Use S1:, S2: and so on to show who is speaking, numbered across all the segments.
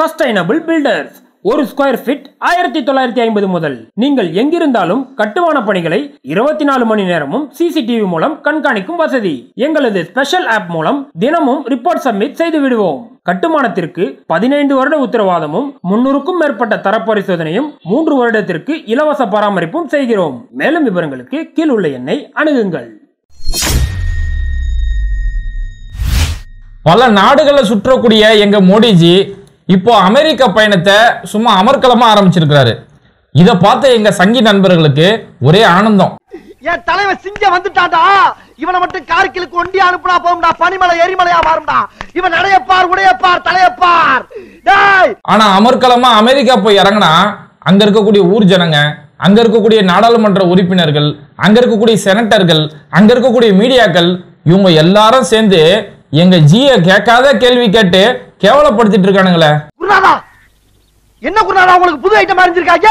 S1: Sustainable builders. ஒரு square feet 1950 முதல். நீங்கள் எங்கிருந்தாலும் கட்டுமான பணிகளை 24 மணி நேரமும் சிசிடிவி மூலம் கண்காணிக்கும் வசதி. எங்களது ஸ்பெஷல் ஆப் மூலம் தினமும் ரிப்போர்ட் சப்மிட் செய்து விடுவோம். கட்டுமானத்திற்கு 15 வருட உத்தரவாதமும் 300க்கும் மேற்பட்ட தர பரிசோதனையும் 3 வருடத்திற்கு இலவச பராமரிப்பும் செய்கிறோம். மேலும் விவரங்களுக்கு கீழ் உள்ள எண்ணை அணுகுங்கள்.
S2: பல நாடுகளை சுற்றக்கூடிய எங்க மோடிஜி இப்போ அமெரிக்க பயணத்தை சும்மா அமர்க்கலமா ஆரம்பிச்சிருக்கிறாரு. இத பார்த்த எங்க சங்கி நண்பர்களுக்கு ஒரே ஆனந்தம்.
S3: என் தலைவன் சிங்க வந்துட்டாடா, இவனை மட்டும் கார்கிலுக்கு ஒண்டி அனுப்புனா போகும்டா, பனிமலை எரிமலையா மாறும்டா. இவன் நடையப்பார், உடையப்பார், தலையப்பார்.
S2: ஆனா அமர்க்கலமா அமெரிக்கா போய் இறங்கினா அங்க இருக்கக்கூடிய ஊர் ஜனங்க, அங்க இருக்கக்கூடிய நாடாளுமன்ற உறுப்பினர்கள், அங்க இருக்கக்கூடிய செனட்டர்கள், அங்க இருக்கக்கூடிய மீடியாக்கள், இவங்க எல்லாரும் சேர்ந்து எங்க ஜிய கேட்காத கேள்வி கேட்டு கேவலப்படுத்திட்டு இருக்கானுங்களே.
S3: குருநாதா, என்ன குருநாதா உங்களுக்கு புது ஐட்டம் அறிஞ்சிருக்காங்க?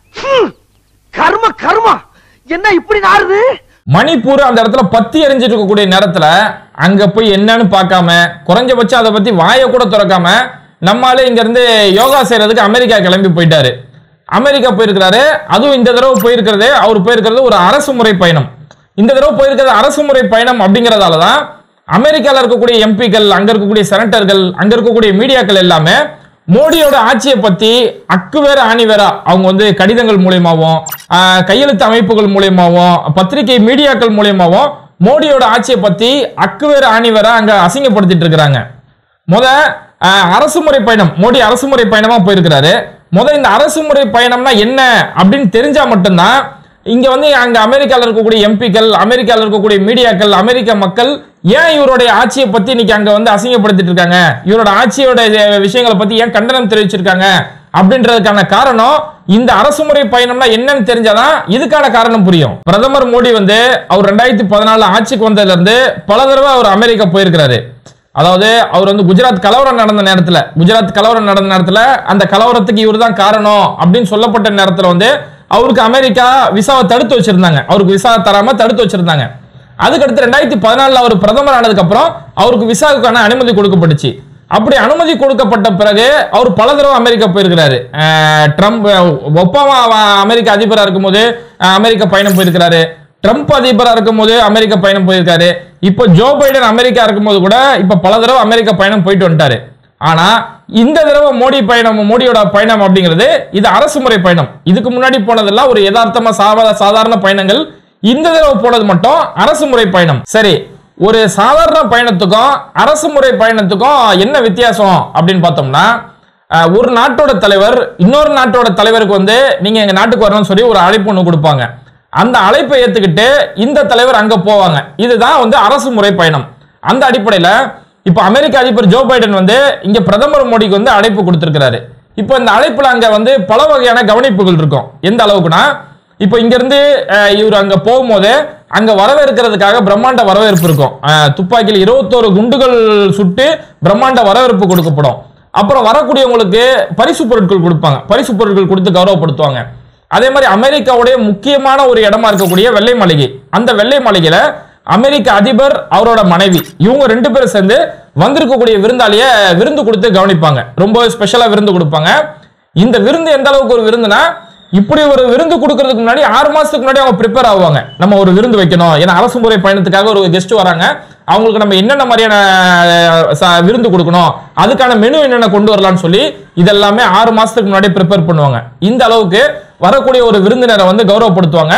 S3: கர்ம கர்மா என்ன இப்படி நாறுது?
S2: மணிப்பூர் அந்த இடத்துல பத்தி எரிஞ்சிட்டு இருக்கக்கூடிய நேரத்துல அங்க போய் என்னன்னு பார்க்காம, குறைஞ்சபட்சம் அதை பத்தி வாயை கூட திறக்காம, நம்மாலே இங்க இருந்து யோகா செய்யறதுக்கு அமெரிக்கா கிளம்பி போயிட்டாரு. அமெரிக்கா போயிருக்கிறாரு. அதுவும் இந்த தடவை போயிருக்கிறது, அவர் போயிருக்கிறது ஒரு அரசு முறை பயணம். இந்த தடவை போயிருக்கிறது அரசு முறை பயணம் அப்படிங்கறதாலதான் அமெரிக்கால இருக்கக்கூடிய எம்பிக்கள், அங்க இருக்கக்கூடிய செனட்டர்கள், அங்க இருக்கக்கூடிய மீடியாக்கள் எல்லாமே மோடியோட ஆட்சியை பத்தி அக்கு வேற ஆணி வேற அவங்க வந்து கடிதங்கள் மூலியமாவும், கையெழுத்து அமைப்புகள் மூலியமாவும், பத்திரிகை மீடியாக்கள் மூலியமாவும் மோடியோட ஆட்சியை பத்தி அக்கு வேற ஆணி வேற அங்க அசிங்கப்படுத்திட்டு இருக்கிறாங்க. அரசு முறை பயணம், மோடி அரசு முறை பயணமா போயிருக்கிறாரு. இந்த அரசு முறை பயணம்னா என்ன அப்படின்னு தெரிஞ்சா மட்டும்தான் இங்க வந்து அங்க அமெரிக்கால இருக்கக்கூடிய எம்பிக்கள், அமெரிக்கால இருக்கக்கூடிய மீடியாக்கள், அமெரிக்க மக்கள் ஏன் இவருடைய ஆட்சியை பத்தி இன்னைக்கு அங்க வந்து அசிங்கப்படுத்திட்டு இருக்காங்க, இவரோட ஆட்சியோட விஷயங்களை பத்தி ஏன் கண்டனம் தெரிவிச்சிருக்காங்க அப்படின்றதுக்கான காரணம் இந்த அரசு முறை பயணம்னா என்னன்னு தெரிஞ்சாதான் இதுக்கான காரணம் புரியும். பிரதமர் மோடி வந்து அவர் 2014 ஆட்சிக்கு வந்ததுல இருந்து பல தடவை அவர் அமெரிக்கா போயிருக்கிறாரு. அதாவது அவர் வந்து குஜராத் கலவரம் நடந்த நேரத்துல அந்த கலவரத்துக்கு இவர் தான் காரணம் அப்படின்னு சொல்லப்பட்ட நேரத்துல வந்து அவருக்கு அமெரிக்கா விசாவை தடுத்து வச்சிருந்தாங்க. அவருக்கு விசா தராம தடுத்து வச்சிருந்தாங்க. அதுக்கடுத்து 2014 அவர் பிரதமர் ஆனதுக்கு அப்புறம் அவருக்கு விசாவுக்கான அனுமதி கொடுக்கப்பட்டுச்சு. அப்படி அனுமதி கொடுக்கப்பட்ட பிறகு அவர் பல தடவை அமெரிக்கா போயிருக்கிறாரு. ஒபாமா அமெரிக்க அதிபரா இருக்கும்போது அமெரிக்கா பயணம் போயிருக்கிறாரு. ட்ரம்ப் அதிபரா இருக்கும்போது அமெரிக்கா பயணம் போயிருக்காரு. இப்போ ஜோ பைடன் அமெரிக்கா இருக்கும்போது கூட இப்ப பல தடவை அமெரிக்கா பயணம் போயிட்டு வந்துட்டாரு. ஆனா இந்த தடவை மோடியோட பயணம் அப்படிங்கிறது இது அரசு முறை பயணம். இதுக்கு முன்னாடி போனதெல்லாம் ஒரு யதார்த்தமா சாதாரண பயணங்கள். இந்த தடவை போனது மட்டும் அரசு முறை பயணம். சரி, ஒரு சாதாரண பயணத்துக்கும் அரசு முறை பயணத்துக்கும் என்ன வித்தியாசம் அப்படின்னு பார்த்தோம்னா, ஒரு நாட்டோட தலைவர் இன்னொரு நாட்டோட தலைவருக்கு வந்து நீங்க எங்க நாட்டுக்கு வரணும்னு சொல்லி ஒரு அழைப்பு ஒன்று கொடுப்பாங்க. அந்த அழைப்பை ஏத்துக்கிட்டு இந்த தலைவர் அங்க போவாங்க. இதுதான் வந்து அரசு முறை பயணம். அந்த அடிப்படையில இப்ப அமெரிக்க அதிபர் ஜோ பைடன் வந்து இங்க பிரதமர் மோடிக்கு வந்து அழைப்பு கொடுத்திருக்கிறாரு. இப்ப இந்த அழைப்புல அங்க வந்து பல வகையான கவனிப்புகள் இருக்கும். எந்த அளவுக்குனா, இப்ப இங்க இருந்து இவர் அங்க போகும்போது அங்க வரவேற்கிறதுக்காக பிரம்மாண்ட வரவேற்பு இருக்கும். துப்பாக்கியில் 21 குண்டுகள் சுட்டு பிரம்மாண்ட வரவேற்பு கொடுக்கப்படும். அப்புறம் வரக்கூடியவங்களுக்கு பரிசு பொருட்கள் கொடுப்பாங்க. பரிசு பொருட்கள் கொடுத்து கௌரவப்படுத்துவாங்க. அதே மாதிரி அமெரிக்காவுடைய முக்கியமான ஒரு இடமா இருக்கக்கூடிய வெள்ளை மாளிகை, அந்த வெள்ளை மாளிகையில அமெரிக்க அதிபர், அவரோட மனைவி, இவங்க 2 பேரும் சேர்ந்து வந்திருக்கக்கூடிய விருந்தாளிய விருந்து கொடுத்து கவனிப்பாங்க. ரொம்ப ஸ்பெஷலா விருந்து கொடுப்பாங்க. இந்த விருந்து எந்த அளவுக்கு ஒரு விருந்துனா, இப்படி ஒரு விருந்து கொடுக்கறதுக்கு முன்னாடி 6 மாசத்துக்கு முன்னாடி அவங்க ப்ரிப்பேர் ஆவாங்க. நம்ம ஒரு விருந்து வைக்கணும், ஏன்னா அரசு முறை பயணத்துக்காக ஒரு கெஸ்ட் வராங்க, அவங்களுக்கு நம்ம என்னென்ன மாதிரியான விருந்து கொடுக்கணும், அதுக்கான மெனு என்னென்ன கொண்டு வரலாம்னு சொல்லி இதெல்லாமே 6 மாசத்துக்கு முன்னாடி ப்ரிப்பேர் பண்ணுவாங்க. இந்த அளவுக்கு வரக்கூடிய ஒரு விருந்தினரை வந்து கௌரவப்படுத்துவாங்க.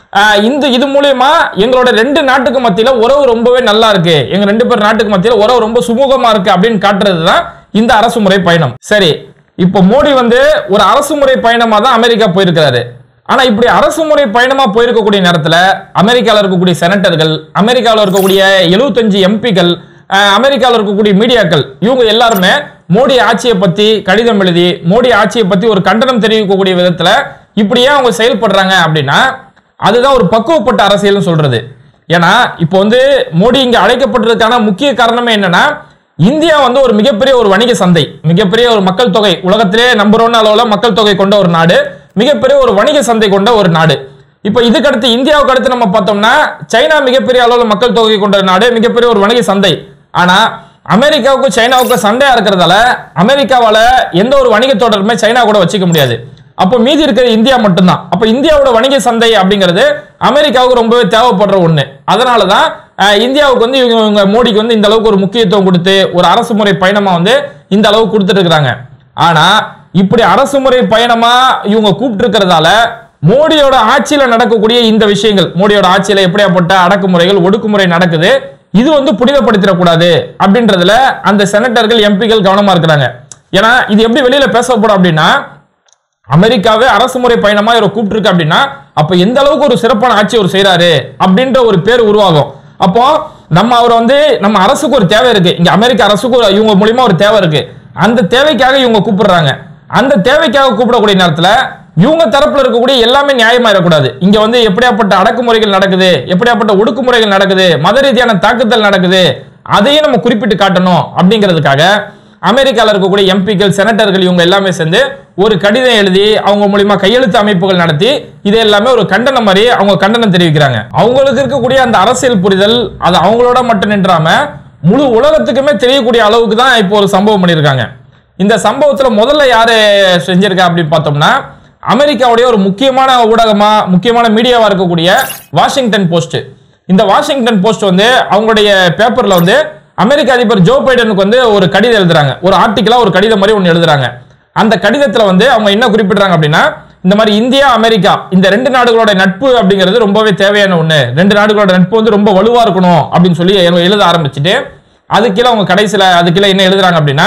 S2: இது மூலமா எங்களோட 2 நாட்டுக்கு மத்தியில உறவு ரொம்பவே நல்லா இருக்கு, எங்க 2 பேர் நாட்டுக்கு மத்தியில உறவு ரொம்ப சுமூகமா இருக்கு அப்படின்னு காட்டுறதுதான் இந்த அரசு முறை பயணம். சரி, இப்போ மோடி வந்து ஒரு அரசு முறை பயணமா தான் அமெரிக்கா போயிருக்கிறாரு. ஆனா இப்படி அரசு முறை பயணமா போயிருக்கக்கூடிய நேரத்துல அமெரிக்கால இருக்கக்கூடிய செனட்டர்கள், அமெரிக்காவில் இருக்கக்கூடிய 75 எம்பிக்கள், அமெரிக்காவில் இருக்கக்கூடிய மீடியாக்கள், இவங்க எல்லாருமே மோடி ஆட்சியை பத்தி கடிதம் எழுதி மோடி ஆட்சியை பத்தி ஒரு கண்டனம் தெரிவிக்கக்கூடிய விதத்துல இப்படியே அவங்க செயல்படுறாங்க அப்படின்னா அதுதான் ஒரு பக்குவப்பட்ட அரசியல்னு சொல்றது. ஏன்னா இப்போ வந்து மோடி இங்க அழைக்கப்பட்டதுக்கான முக்கிய காரணமே என்னன்னா, இந்தியா வந்து ஒரு மிகப்பெரிய ஒரு வணிக சந்தை, மிகப்பெரிய ஒரு மக்கள் தொகை, உலகத்திலே நம்பர் 1 அளவுல மக்கள் தொகை கொண்ட ஒரு நாடு, மிகப்பெரிய ஒரு வணிக சந்தை கொண்ட ஒரு நாடு. இப்போ இதுக்கு அடுத்து இந்தியாவுக்கு அடுத்து நம்ம பார்த்தோம்னா சைனா மிகப்பெரிய அளவுல மக்கள் தொகை கொண்ட நாடு, மிகப்பெரிய ஒரு வணிக சந்தை. ஆனா அமெரிக்காவுக்கும் சைனாவுக்கும் சண்டையா இருக்கிறதால அமெரிக்காவால எந்த ஒரு வணிக தொடர்புமே சைனா கூட வச்சுக்க முடியாது. அப்போ மீதி இருக்கிறது இந்தியா மட்டும்தான். அப்ப இந்தியாவோட வணிக சந்தை அப்படிங்கிறது அமெரிக்காவுக்கு ரொம்பவே தேவைப்படுற ஒண்ணு. அதனாலதான் இந்தியாவுக்கு வந்து இவங்க மோடிக்கு வந்து இந்த அளவுக்கு ஒரு முக்கியத்துவம் கொடுத்து ஒரு அரசு முறை பயணமா வந்து இந்த அளவுக்கு கொடுத்துட்டு இருக்காங்க. ஆனா இப்படி அரசு முறை பயணமா இவங்க கூப்பிட்டு இருக்கிறதால மோடியோட ஆட்சியில நடக்கக்கூடிய இந்த விஷயங்கள், மோடியோட ஆட்சியில எப்படியாப்பட்ட அடக்குமுறைகள் ஒடுக்குமுறை நடக்குது, இது வந்து புனிதப்படுத்திடக்கூடாது அப்படின்றதுல அந்த செனட்டர்கள் எம்பிக்கள் கவனமா இருக்கிறாங்க. ஏன்னா இது எப்படி வெளியில பேசப்படும் அப்படின்னா, அமெரிக்காவே அரசு முறை பயணமா இவரை கூப்பிட்டு இருக்கு அப்படின்னா அப்ப எந்த அளவுக்கு ஒரு சிறப்பான ஆட்சி அவர் செய்யறாரு அப்படின்ற ஒரு பேர் உருவாகும். அப்போ நம்ம அவர் வந்து நம்ம அரசுக்கு ஒரு தேவை இருக்கு, இங்க அமெரிக்க அரசுக்கு இவங்க மூலியமா ஒரு தேவை இருக்கு, அந்த தேவைக்காக இவங்க கூப்பிடுறாங்க. அந்த தேவைக்காக கூப்பிடக்கூடிய நேரத்துல இவங்க தரப்புல இருக்கக்கூடிய எல்லாமே நியாயமா இருக்கக்கூடாது. இங்க வந்து எப்படியாப்பட்ட அடக்குமுறைகள் நடக்குது, எப்படியாப்பட்ட ஒடுக்குமுறைகள் நடக்குது, மத ரீதியான தாக்குதல் நடக்குது, அதையும் நம்ம குறிப்பிட்டு காட்டணும் அப்படிங்கிறதுக்காக அமெரிக்கால இருக்கக்கூடிய எம்பிக்கள் செனட்டர்கள் இவங்க எல்லாமே சேர்ந்து ஒரு கடிதம் எழுதி அவங்க மூலமா கையெழுத்து அமைப்புகள் நடத்தி இது எல்லாமே ஒரு கண்டனம் மாதிரி அவங்க கண்டனம் தெரிவிக்கிறாங்க. அவங்களுக்கு இருக்கக்கூடிய அந்த அரசியல் புரிதல் அது அவங்களோட மட்டும் நின்றாம முழு உலகத்துக்குமே தெரியக்கூடிய அளவுக்கு தான் இப்போ ஒரு சம்பவம் பண்ணியிருக்காங்க. இந்த சம்பவத்துல முதல்ல யாரு செஞ்சிருக்கா அப்படின்னு பார்த்தோம்னா, அமெரிக்காவுடைய ஒரு முக்கியமான ஊடகமா முக்கியமான மீடியாவா இருக்கக்கூடிய வாஷிங்டன் போஸ்ட். இந்த வாஷிங்டன் போஸ்ட் வந்து அவங்களுடைய பேப்பர்ல வந்து அமெரிக்க அதிபர் ஜோ பைடனுக்கு வந்து ஒரு கடிதம் எழுதுறாங்க, ஒரு ஆர்டிகிளா ஒரு கடிதம் மாதிரி ஒன்று எழுதுறாங்க. அந்த கடிதத்துல வந்து அவங்க என்ன குறிப்பிடுறாங்க அப்படின்னா, இந்த மாதிரி இந்தியா அமெரிக்கா இந்த ரெண்டு நாடுகளோட நட்பு அப்படிங்கிறது ரொம்பவே தேவையான ஒண்ணு, ரெண்டு நாடுகளோட நட்பு வந்து ரொம்ப வலுவா இருக்கணும் அப்படின்னு சொல்லி எழுத ஆரம்பிச்சுட்டு அதுக்கீழே அவங்க கடைசியில அதுக்கீழே என்ன எழுதுறாங்க அப்படின்னா,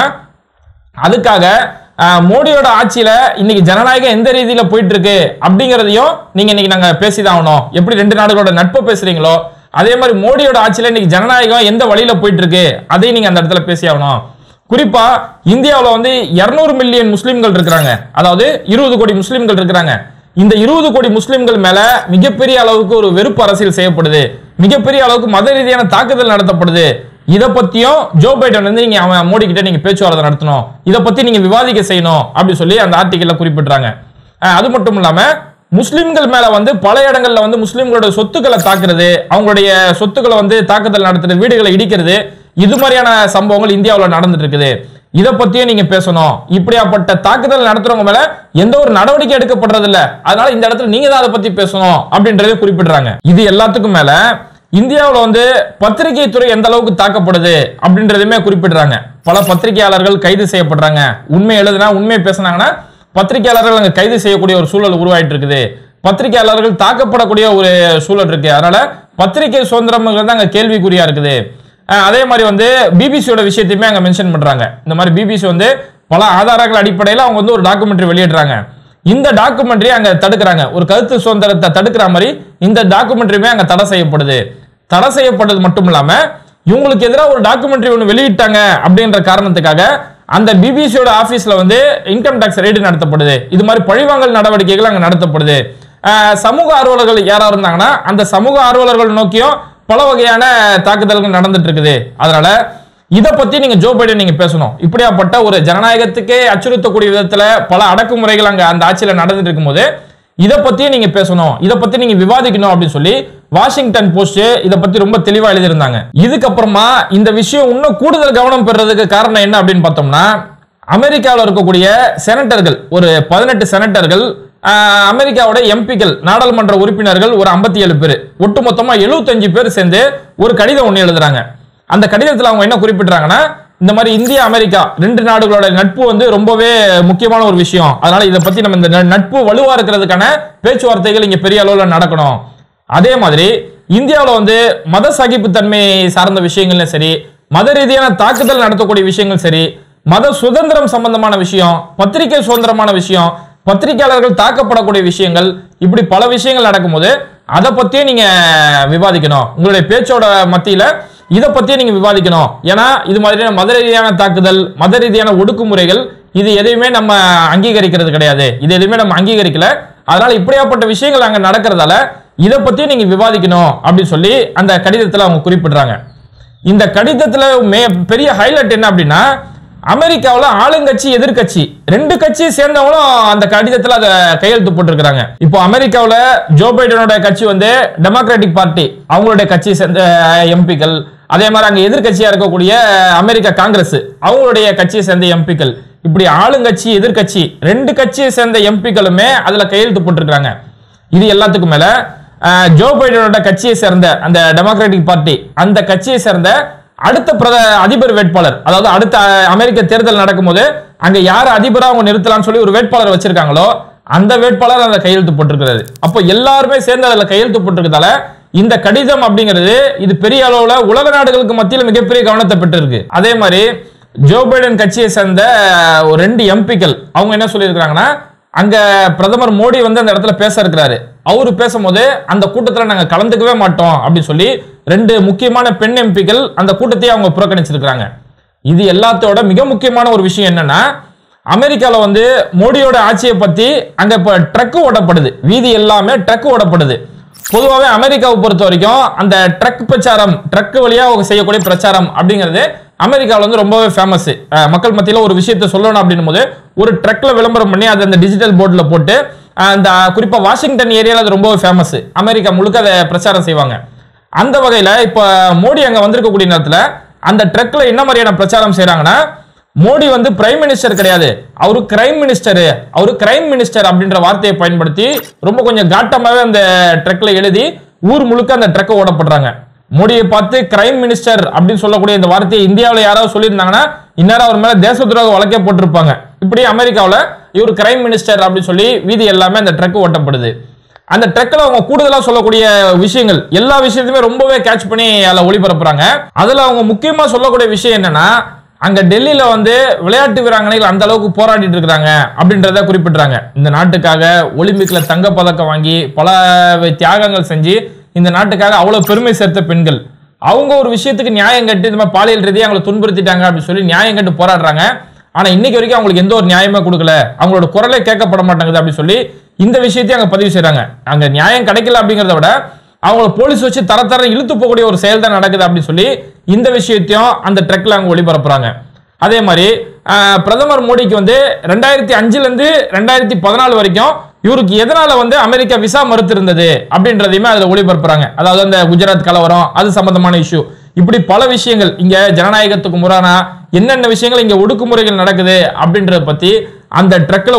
S2: அதுக்காக மோடியோட ஆட்சியில இன்னைக்கு ஜனநாயகம் எந்த ரீதியில போயிட்டு இருக்கு அப்படிங்கிறதையும் நீங்க இன்னைக்கு நாங்க பேசிதான் ஆகணும். எப்படி ரெண்டு நாடுகளோட நட்பு பேசுறீங்களோ அதே மாதிரி மோடியோட ஆட்சியில இன்னைக்கு ஜனநாயகம் எந்த வழியில போயிட்டு இருக்கு அதையும் நீங்க அந்த இடத்துல பேசி ஆகணும். குறிப்பா இந்தியாவில் வந்து 200 மில்லியன் முஸ்லிம்கள் இருக்கிறாங்க, அதாவது 20 கோடி முஸ்லிம்கள் இருக்கிறாங்க. இந்த 20 கோடி முஸ்லிம்கள் மேல மிகப்பெரிய அளவுக்கு ஒரு வெறுப்பு அரசியல் செய்யப்படுது, மிகப்பெரிய அளவுக்கு மத ரீதியான தாக்குதல் நடத்தப்படுது. இதை பத்தியும் ஜோ பைடன் வந்து நீங்க அவன் மோடி கிட்ட நீங்க பேச்சுவார்த்தை நடத்தணும், இதை பத்தி நீங்க விவாதிக்க செய்யணும் அப்படி சொல்லி அந்த ஆர்டிகல்ல குறிப்பிடுறாங்க. அது மட்டும் இல்லாம முஸ்லிம்கள் மேல வந்து பல இடங்கள்ல வந்து முஸ்லிம்களோட சொத்துக்களை தாக்குறது, அவங்களுடைய சொத்துக்களை வந்து தாக்குதல் நடத்துறது, வீடுகளை இடிக்கிறது, இது மாதிரியான சம்பவங்கள் இந்தியாவில் நடந்துட்டு இருக்குது. இதை பத்தியும் நீங்க பேசணும். இப்படியாப்பட்ட தாக்குதல் நடத்துறவங்க மேல எந்த ஒரு நடவடிக்கை எடுக்கப்படுறது இல்ல, அதனால இந்த இடத்துல நீங்க தான் அதை பத்தி பேசணும் அப்படின்றத குறிப்பிடுறாங்க. இது எல்லாத்துக்கும் மேல இந்தியாவில் வந்து பத்திரிகை துறை எந்த அளவுக்கு தாக்கப்படுது அப்படின்றதுமே குறிப்பிடுறாங்க. பல பத்திரிகையாளர்கள் கைது செய்யப்படுறாங்க, உண்மை எழுதுனா உண்மை பேசினாங்கன்னா பத்திரிகையாளர்கள் அங்க கைது செய்யக்கூடிய ஒரு சூழல் உருவாயிட்டு இருக்குது, பத்திரிகையாளர்கள் தாக்கப்படக்கூடிய ஒரு சூழல் இருக்கு. அதனால பத்திரிகை சுதந்திரம் தான் அங்க கேள்விக்குறியா இருக்குது. அதே மாதிரி வந்து பிபிசியோட விஷயத்தையுமே அங்க மென்ஷன் பண்றாங்க. இந்த மாதிரி பிபிசி வந்து பல ஆதாரங்கள் அடிப்படையில் அவங்க வந்து ஒரு டாக்குமெண்ட்ரி வெளியிடுறாங்க. இந்த டாக்குமெண்ட்ரி அங்க தடுக்கிறாங்க, ஒரு கருத்து சுதந்திரத்தை தடுக்கிற மாதிரி இந்த டாக்குமெண்ட்ரியுமே அங்க தடை செய்யப்படுது. தடை செய்யப்பட்டது மட்டும் இல்லாம இவங்களுக்கு எதிராக ஒரு டாக்குமெண்ட்ரி ஒன்று வெளியிட்டாங்க அப்படின்ற காரணத்துக்காக அந்த பிபிசியோட ஆபீஸ்ல வந்து இன்கம் டாக்ஸ் ரெய்டு நடத்தப்படுது. இது மாதிரி பழிவாங்கல் நடவடிக்கைகள் அங்க நடத்தப்படுது. சமூக ஆர்வலர்கள் யாராவது இருந்தாங்கன்னா அந்த சமூக ஆர்வலர்கள் நோக்கியும் பல வகையான தாக்குதல்கள் நடந்துட்டு இருக்குது. அதனால இதை பத்தி நீங்க ஜோ பைடன் நீங்க பேசணும். இப்படியாப்பட்ட ஒரு ஜனநாயகத்துக்கே அச்சுறுத்தக்கூடிய விதத்துல பல அடக்குமுறைகள் அங்க அந்த ஆட்சியில நடந்துட்டு இருக்கும்போது இதை பத்தியும் நீங்க பேசணும், இதை பத்தி நீங்க விவாதிக்கணும் அப்படின்னு சொல்லி வாஷிங்டன் போஸ்ட் இதை பத்தி ரொம்ப தெளிவா எழுதியிருந்தாங்க. இதுக்கப்புறமா இந்த விஷயம் இன்னும் கூடுதல் கவனம் பெறுறதுக்கு காரணம் என்ன அப்படின்னு பார்த்தோம்னா, அமெரிக்காவில் இருக்கக்கூடிய செனட்டர்கள் ஒரு 18 செனட்டர்கள், அமெரிக்காவோட எம்பிக்கள் நாடாளுமன்ற உறுப்பினர்கள் ஒரு 57 பேர், ஒட்டுமொத்தமா 75 பேர் சேர்ந்து ஒரு கடிதம் ஒன்று எழுதுறாங்க. அந்த கடிதத்தில் அவங்க என்ன குறிப்பிடுறாங்கன்னா, இந்த மாதிரி இந்தியா அமெரிக்கா ரெண்டு நாடுகளோட நட்பு வந்து ரொம்பவே முக்கியமான ஒரு விஷயம், அதனால இதை பத்தி நம்ம இந்த நட்பு வலுவா இருக்கிறதுக்கான பேச்சுவார்த்தைகள் இங்க பெரிய அளவுல நடக்கணும். அதே மாதிரி இந்தியாவில் வந்து மத சகிப்புத்தன்மை சார்ந்த விஷயங்களும் சரி, மத ரீதியான தாக்குதல் நடத்தக்கூடிய விஷயங்கள் சரி, மத சுதந்திரம் சம்பந்தமான விஷயம், பத்திரிகை சுதந்திரமான விஷயம், பத்திரிகையாளர்கள் தாக்கப்படக்கூடிய விஷயங்கள், இப்படி பல விஷயங்கள் நடக்கும்போது அதை பத்தியும் நீங்க விவாதிக்கணும். உங்களுடைய பேச்சோட மத்தியில இதை பத்தியும் நீங்க விவாதிக்கணும். ஏன்னா இது மாதிரியான மத ரீதியான தாக்குதல், மத ரீதியான ஒடுக்குமுறைகள் இது எதையுமே நம்ம அங்கீகரிக்கிறது கிடையாது, இது எதுவுமே நம்ம அங்கீகரிக்கல. அதனால இப்படியாப்பட்ட விஷயங்கள் அங்க நடக்கிறதால இதை பத்தியும் நீங்க விவாதிக்கணும் அப்படின்னு சொல்லி அந்த கடிதத்தில் அவங்க குறிப்பிடுறாங்க. இந்த கடிதத்துல பெரிய ஹைலைட் என்ன அப்படின்னா, அமெரிக்காவில் ஆளுங்கட்சி எதிர்கட்சி ரெண்டு கட்சி சேர்ந்தவங்களும் அந்த கடிதத்தில் அதை கையெழுத்து போட்டிருக்கிறாங்க. இப்போ அமெரிக்காவில் ஜோ பைடனோட கட்சி வந்து டெமோக்ராட்டிக் பார்ட்டி, அவங்களுடைய கட்சி சேர்ந்த எம்பிக்கள், அதே மாதிரி அங்க எதிர்க்கட்சியா இருக்கக்கூடிய அமெரிக்க காங்கிரஸ் அவங்களுடைய கட்சியை சேர்ந்த எம்பிக்கள், இப்படி ஆளுங்கட்சி எதிர்க்கட்சி 2 கட்சியை சேர்ந்த எம்பிக்களுமே அதுல கையெழுத்து போட்டிருக்காங்க. இது எல்லாத்துக்கும் மேல ஜோ பைடனோட கட்சியை சேர்ந்த அந்த டெமோக்ராட்டிக் பார்ட்டி அந்த கட்சியை சேர்ந்த அடுத்த அதிபர் வேட்பாளர், அதாவது அடுத்த அமெரிக்க தேர்தல் நடக்கும்போது அங்க யார் அதிபரா அவங்க நிறுத்தலாம்னு சொல்லி ஒரு வேட்பாளர் வச்சிருக்காங்களோ அந்த வேட்பாளர் அந்த கையெழுத்து போட்டிருக்கிறாரு. அப்போ எல்லாருமே சேர்ந்து அதுல கையெழுத்து போட்டிருக்கிறதால இந்த கடிதம் அப்படிங்கிறது இது பெரிய அளவுல உலக நாடுகளுக்கு மத்தியில் மிகப்பெரிய கவனத்தை பெற்றிருக்கு. அதே மாதிரி ஜோ பைடன் கட்சியை சேர்ந்த 2 எம்பிக்கள் அவங்க என்ன சொல்லியிருக்காங்கன்னா, அங்க பிரதமர் மோடி வந்து அந்த இடத்துல பேச இருக்கிறாரு. அவரு பேசும்போது அந்த கூட்டத்தில் நாங்க கலந்துக்கவே மாட்டோம் அப்படின்னு சொல்லி 2 முக்கியமான பெண் எம்பிக்கள் அந்த கூட்டத்தையே அவங்க புறக்கணிச்சிருக்காங்க. இது எல்லாத்தோட மிக முக்கியமான ஒரு விஷயம் என்னன்னா, அமெரிக்கால வந்து மோடியோட ஆட்சியை பத்தி அங்க இப்ப ட்ரக் ஓடப்படுது, வீதி எல்லாமே ட்ரக் ஓடப்படுது. பொதுவாகவே அமெரிக்காவை பொறுத்த வரைக்கும் அந்த ட்ரக் பிரச்சாரம், ட்ரக் வழியா செய்யக்கூடிய பிரச்சாரம் அப்படிங்கிறது அமெரிக்காவில் வந்து ரொம்பவே ஃபேமஸ். மக்கள் மத்தியில் ஒரு விஷயத்தை சொல்லணும் அப்படின்னும் போது ஒரு ட்ரக்ல விளம்பரம் பண்ணி அதை அந்த டிஜிட்டல் போர்டில் போட்டு அந்த குறிப்பா வாஷிங்டன் ஏரியாவில் அது ரொம்பவே ஃபேமஸ். அமெரிக்கா முழுக்க அதை பிரச்சாரம் செய்வாங்க. அந்த வகையில இப்ப மோடி அங்க வந்திருக்கக்கூடிய நேரத்தில் அந்த ட்ரக்ல என்ன மாதிரியான பிரச்சாரம் செய்யறாங்கன்னா, மோடி வந்து பிரைம் மினிஸ்டர் கிடையாது, அவரு கிரைம் மினிஸ்டர், அவரு கிரைம் மினிஸ்டர் அப்படின்ற வார்த்தையை பயன்படுத்தி ரொம்ப கொஞ்சம் காட்டமாவே அந்த ட்ரக்ல எழுதி ஊர் முழுக்க அந்த ட்ரக் ஓடப்படுறாங்க. மோடியை பார்த்து கிரைம் மினிஸ்டர் அப்படின்னு சொல்லக்கூடிய இந்த வார்த்தையை இந்தியாவில் யாராவது சொல்லியிருந்தாங்கன்னா இந்நேரம் அவர் மேல தேச துரோக வழக்கே போட்டிருப்பாங்க. இப்படி அமெரிக்காவில் இவர் கிரைம் மினிஸ்டர் அப்படின்னு சொல்லி வீதி எல்லாமே அந்த ட்ரக் ஓட்டப்படுது. அந்த ட்ரக்ல அவங்க கூடுதலா சொல்லக்கூடிய விஷயங்கள் எல்லா விஷயத்தையுமே ரொம்பவே கேட்ச் பண்ணி அதில் ஒளிபரப்புறாங்க. அதுல அவங்க முக்கியமா சொல்லக்கூடிய விஷயம் என்னன்னா, அங்க டெல்லியில வந்து விளையாட்டு வீராங்கனைகள் அந்த அளவுக்கு போராடிட்டு இருக்காங்க அப்படின்றத குறிப்பிடுறாங்க. இந்த நாட்டுக்காக ஒலிம்பிக்ல தங்க பதக்கம் வாங்கி பல தியாகங்கள் செஞ்சு இந்த நாட்டுக்காக அவ்வளவு பெருமை சேர்த்த பெண்கள், அவங்க ஒரு விஷயத்துக்கு நியாயம் கட்டு இந்த மாதிரி பாலியல் ரீதியாக அவங்களை துன்புறுத்திட்டாங்க அப்படின்னு சொல்லி நியாயம் கட்டு போராடுறாங்க. ஆனா இன்னைக்கு வரைக்கும் அவங்களுக்கு எந்த ஒரு நியாயமே கொடுக்கல, அவங்களோட குரலே கேட்கப்பட மாட்டாங்குது அப்படின்னு சொல்லி இந்த விஷயத்தையும் அங்க பதிவு செய்யறாங்க. அங்க நியாயம் கிடைக்கல அப்படிங்கிறத விட அவங்கள போலீஸ் வச்சு தர இழுத்து போகக்கூடிய ஒரு செயல் தான் நடக்குது அப்படின்னு சொல்லி இந்த விஷயத்தையும் அந்த ட்ரக்ல அவங்க ஒளிபரப்புறாங்க. அதே மாதிரி பிரதமர் மோடிக்கு வந்து 2005ல இருந்து 2014 வரைக்கும் இவருக்கு எதனால வந்து அமெரிக்கா விசா மறுத்து இருந்தது அப்படின்றதையுமே அதுல ஒளிபரப்புறாங்க. அதாவது அந்த குஜராத் கலவரம் அது சம்பந்தமான இஷ்யூ, இப்படி பல விஷயங்கள் இங்க ஜனநாயகத்துக்கு முரணா என்னென்ன விஷயங்கள் இங்க ஒடுக்குமுறைகள் நடக்குது அப்படின்றத பத்தி அந்த ட்ரக்ல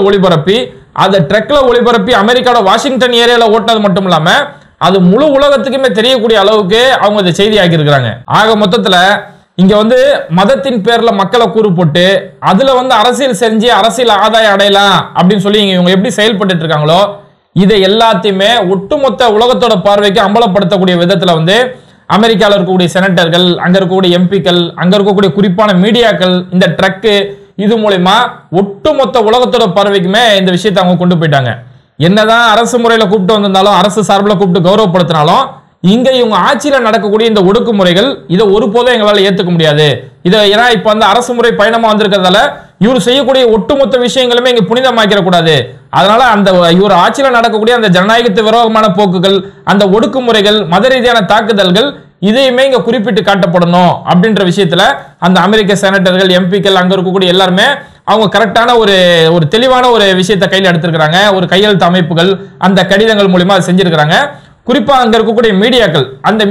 S2: ஒளிபரப்பி அமெரிக்காவோட வாஷிங்டன் ஏரியால ஓட்டினது மட்டும் இல்லாம அது முழு உலகத்துக்குமே தெரியக்கூடிய அளவுக்கு அவங்க இந்த செய்தி ஆக்கி இருக்கிறாங்க. ஆக மொத்தத்துல இங்க வந்து மதத்தின் பேர்ல மக்களை கூறு போட்டு அதுல வந்து அரசியல் செஞ்சு அரசியல் ஆதாயம் அடையலாம் அப்படின்னு சொல்லி இவங்க எப்படி செயல்பட்டு இருக்காங்களோ இதை எல்லாத்தையுமே ஒட்டுமொத்த உலகத்தோட பார்வைக்கு அம்பலப்படுத்தக்கூடிய விதத்துல வந்து அமெரிக்காவில் இருக்கக்கூடிய செனட்டர்கள், அங்க இருக்கக்கூடிய எம்பிக்கள், அங்க இருக்கக்கூடிய குறிப்பான மீடியாக்கள் இந்த ட்ரக்கு இது மூலமா ஒட்டுமொத்த உலகத்தோட பார்வைக்குமே இந்த விஷயத்தை அவங்க கொண்டு போயிட்டாங்க. என்னதான் அரசு முறையில கூப்பிட்டு வந்திருந்தாலும் அரசு சார்பில் கூப்பிட்டு கௌரவப்படுத்தினாலும் இங்க இவங்க ஆட்சியில நடக்கக்கூடிய இந்த ஒடுக்குமுறைகள் இதை ஒருபோதும் எங்களால் ஏத்துக்க முடியாது. இதை ஏன்னா இப்ப அந்த அரசு முறை பயணமா வந்திருக்கிறதால இவர் செய்யக்கூடிய ஒட்டுமொத்த விஷயங்களுமே இங்க புனிதமாக்கிற கூடாது. அதனால அந்த இவர் ஆட்சியில நடக்கக்கூடிய அந்த ஜனநாயகத்து விரோதமான போக்குகள், அந்த ஒடுக்குமுறைகள், மத ரீதியான தாக்குதல்கள் இதையுமே இங்க குறிப்பிட்டு காட்டப்படணும் அப்படின்ற விஷயத்துல அந்த அமெரிக்க செனட்டர்கள், எம்பிக்கள், அங்க இருக்கக்கூடிய எல்லாருமே அவங்க கரெக்டான ஒரு தெளிவான ஒரு விஷயத்தை கையில் எடுத்திருக்கிறாங்க. ஒரு கையெழுத்து அமைப்புகள் அந்த கடிதங்கள் மூலமா அதை செஞ்சிருக்கிறாங்க. குறிப்பா அங்க இருக்கக்கூடிய மீடியாக்கள்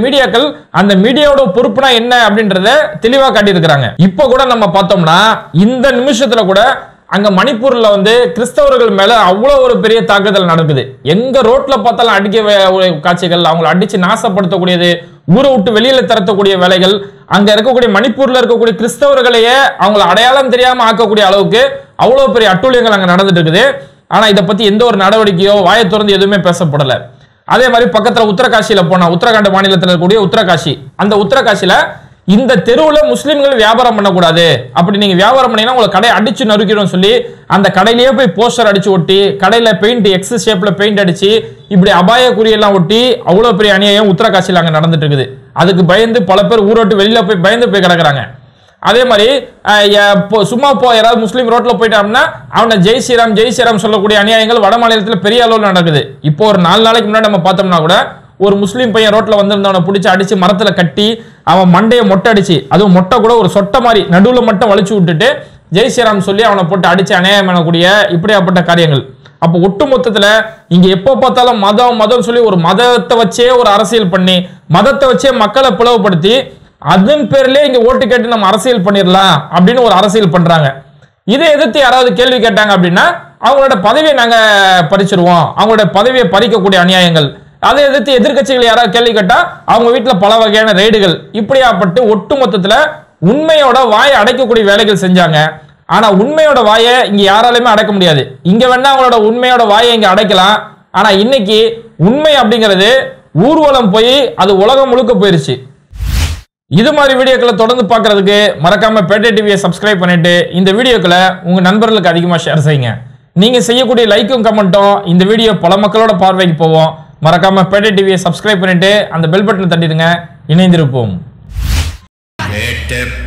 S2: அந்த மீடியாவோட பொறுப்புனா என்ன அப்படின்றத தெளிவா காட்டியிருக்கிறாங்க. இப்ப கூட நம்ம பார்த்தோம்னா இந்த நிமிஷத்துல கூட அங்க மணிப்பூர்ல வந்து கிறிஸ்தவர்கள் மேல அவ்வளவு ஒரு பெரிய தாக்குதல் நடக்குது. எங்க ரோட்ல பார்த்தாலும் அடிக்க காட்சிகள், அவங்களை அடிச்சு நாசப்படுத்தக்கூடியது, ஊரை விட்டு வெளியில தரத்தக்கூடிய வேலைகள், அங்க இருக்கக்கூடிய மணிப்பூர்ல இருக்கக்கூடிய கிறிஸ்தவர்களையே அவங்களை அடையாளம் தெரியாம ஆக்கக்கூடிய அளவுக்கு அவ்வளவு பெரிய அட்டூழியங்கள் அங்க நடந்துட்டு இருக்குது. ஆனா இதை பத்தி எந்த ஒரு நடவடிக்கையோ வாயை திறந்து எதுவுமே பேசப்படல. அதே மாதிரி பக்கத்துல உத்தரகாசியில போனா, உத்தரகாண்ட் மாநிலத்தில் இருக்கக்கூடிய உத்தரகாசி, அந்த உத்தரகாசியில இந்த தெருவுல முஸ்லிம்கள் வியாபாரம் பண்ணக்கூடாது, அப்படி நீங்க வியாபாரம் பண்ணீங்கன்னா உங்களை கடை அடிச்சு நறுக்கிடும் சொல்லி அந்த கடையிலேயே போய் போஸ்டர் அடிச்சு ஒட்டி, கடையில பெயிண்ட் எக்ஸ் ஷேப்ல பெயிண்ட் அடிச்சு இப்படி அபாய குறியெல்லாம் ஒட்டி அவ்வளவு பெரிய அநியாயம் உத்தரகாசியில அங்க நடந்துட்டு இருக்குது. அதுக்கு பயந்து பல பேர் ஊரோட்டு வெளியில போய் பயந்து போய் கிடக்குறாங்க. அதே மாதிரி சும்மா யாராவது முஸ்லீம் ரோட்ல போயிட்டாங்கன்னா அவனை ஜெய் ஸ்ரீராம் சொல்லக்கூடிய அநியாயங்கள் வட மாநிலத்தில் பெரிய அளவில் நடக்குது. இப்போ ஒரு 4 நாளைக்கு முன்னாடி நம்ம பார்த்தோம்னா கூட ஒரு முஸ்லீம் பையன் ரோட்ல வந்திருந்தவனை பிடிச்சி அடிச்சு மரத்துல கட்டி அவன் மண்டையை மொட்டை அடிச்சு, அதுவும் மொட்டை கூட ஒரு சொட்டை மாதிரி நடுவுல மட்டும் வலிச்சு விட்டுட்டு ஜெய் ஸ்ரீராம் சொல்லி அவனை போட்டு அடிச்சு அநியாயம் பண்ணக்கூடிய இப்படியாப்பட்ட காரியங்கள். அப்போ ஒட்டு மொத்தத்துல இங்க எப்போ பார்த்தாலும் மதம் சொல்லி ஒரு மதத்தை வச்சே ஒரு அரசியல் பண்ணி, மதத்தை வச்சே மக்களை பிளவுபடுத்தி அதன் பேர்லயே இங்க ஓட்டு கேட்டு நம்ம அரசியல் பண்ணிடலாம் அப்படின்னு ஒரு அரசியல் பண்றாங்க. இதை எதிர்த்து யாராவது கேள்வி கேட்டாங்க அப்படின்னா அவங்களோட பதவியை நாங்க பறிச்சிருவோம், அவங்களோட பதவியை பறிக்கக்கூடிய அநியாயங்கள். அதை எதிர்த்து எதிர்கட்சிகள் யாராவது கேள்வி கேட்டா அவங்க வீட்டுல பல வகையான ரெய்டுகள், இப்படியாப்பட்டு ஒட்டு மொத்தத்துல உண்மையோட வாயை அடைக்கக்கூடிய வேலைகள் செஞ்சாங்க. ஆனா உண்மையோட வாயை இங்க யாராலுமே அடைக்க முடியாது. இங்க வேணா அவங்களோட உண்மையோட வாயை இங்க அடைக்கலாம். ஆனா இன்னைக்கு உண்மை அப்படிங்கிறது ஊர்வலம் போய் அது உலகம் முழுக்க போயிருச்சு. இது மாதிரி வீடியோக்களை தொடர்ந்து பார்க்கறதுக்கு மறக்காம பேட்டை டிவியை சப்ஸ்கிரைப் பண்ணிட்டு இந்த வீடியோக்களை உங்க நண்பர்களுக்கு அதிகமா ஷேர் செய்யுங்க. நீங்க செய்யக்கூடிய லைக்கும் கமெண்ட்டும் இந்த வீடியோ பல மக்களோட பார்வைக்கு போவோம். மறக்காம பேட்டை டிவியை சப்ஸ்கிரைப் பண்ணிட்டு அந்த பெல் பட்டனை தட்டிடுங்க. இணைந்திருப்போம்.